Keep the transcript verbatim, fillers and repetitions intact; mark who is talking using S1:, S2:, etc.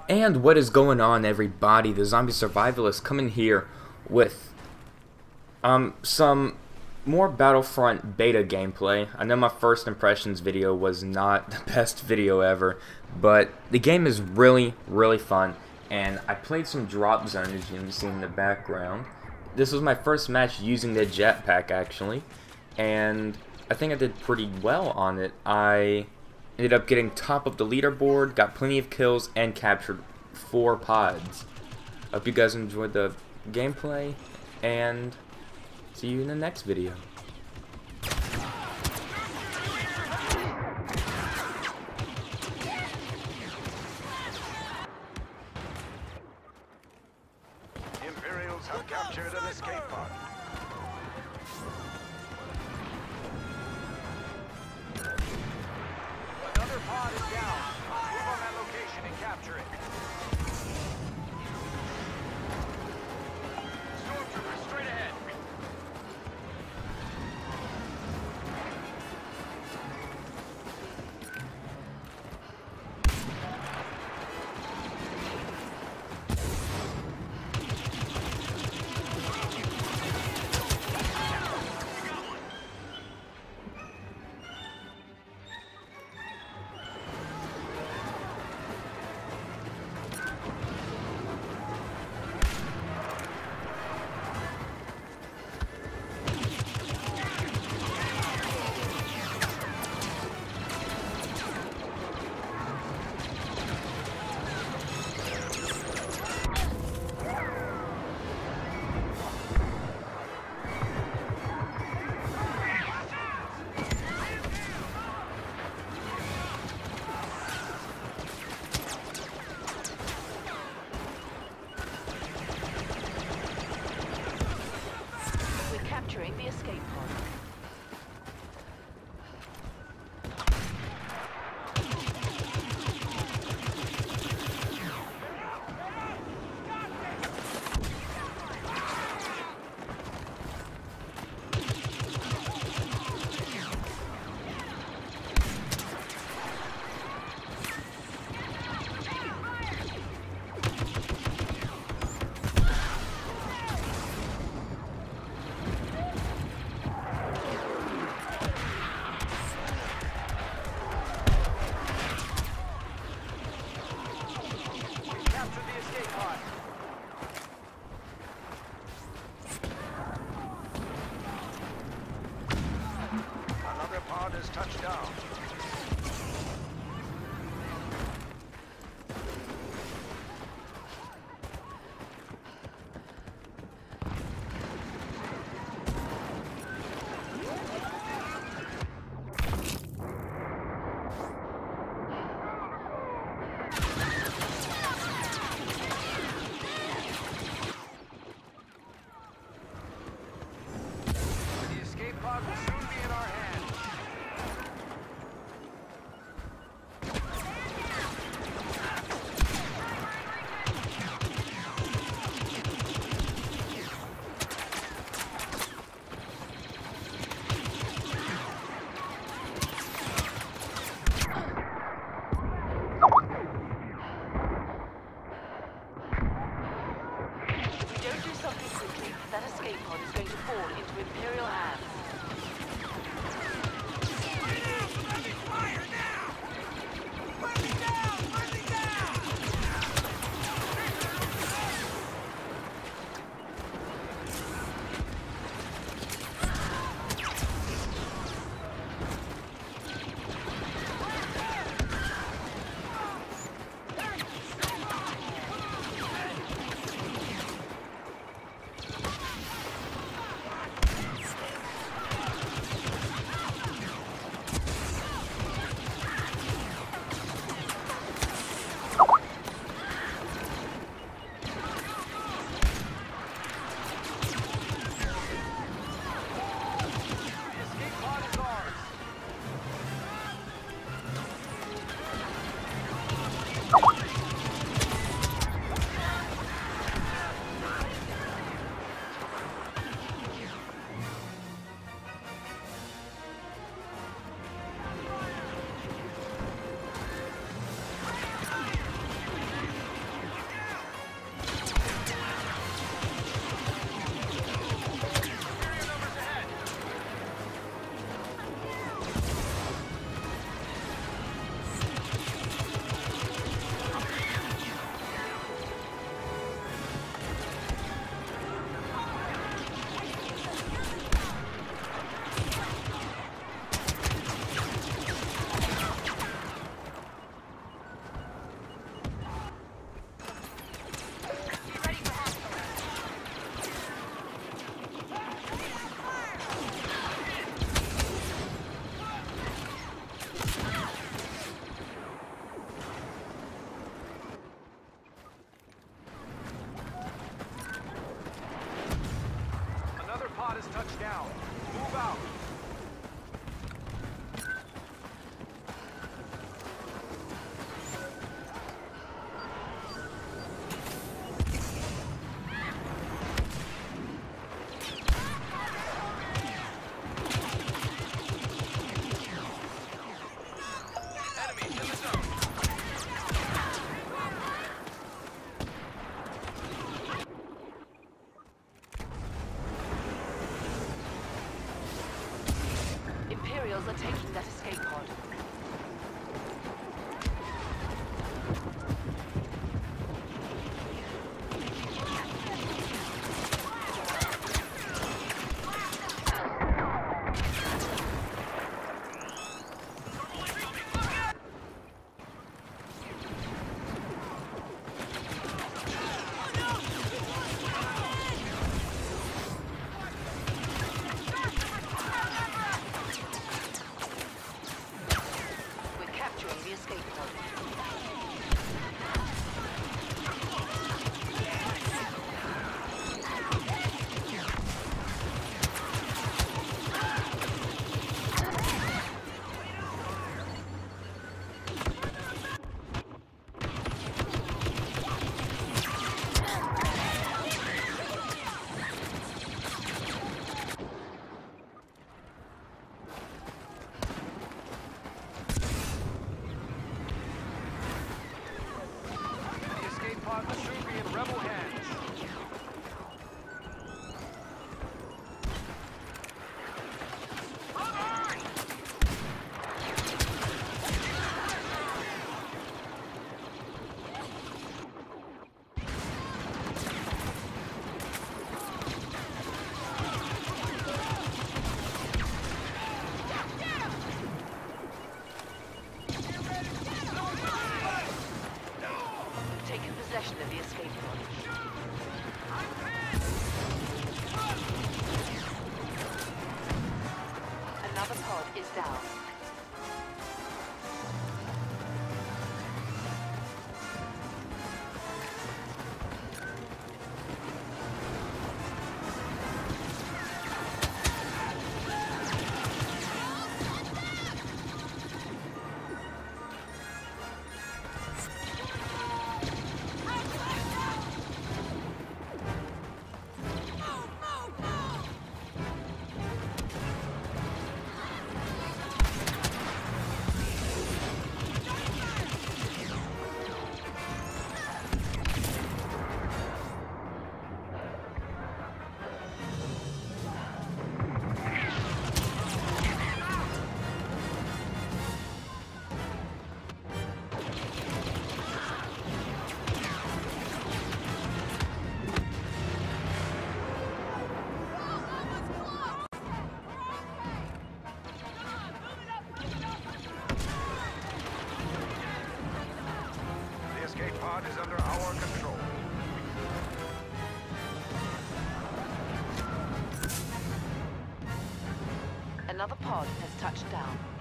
S1: And what is going on, everybody? The Zombie Survivalist coming here with um some more Battlefront beta gameplay. I know my first impressions video was not the best video ever, but the game is really, really fun. And I played some drop zone, as you can see in the background. This was my first match using the jetpack, actually, and I think I did pretty well on it. I ended up getting top of the leaderboard, got plenty of kills, and captured four pods. Hope you guys enjoyed the gameplay, and see you in the next video.
S2: Imperials have captured an escape pod. Another pod is down. Move on that location and capture it. Stormtroopers straight ahead.
S3: Capturing the escape pod. Another pod has touched down. The escape pod will soon be in our hands. If we don't do something quickly, that escape pod is going to fall into Imperial hands. possession of the escape pod. Another pod is down.
S2: The escape pod is under our control.
S3: Another pod has touched down.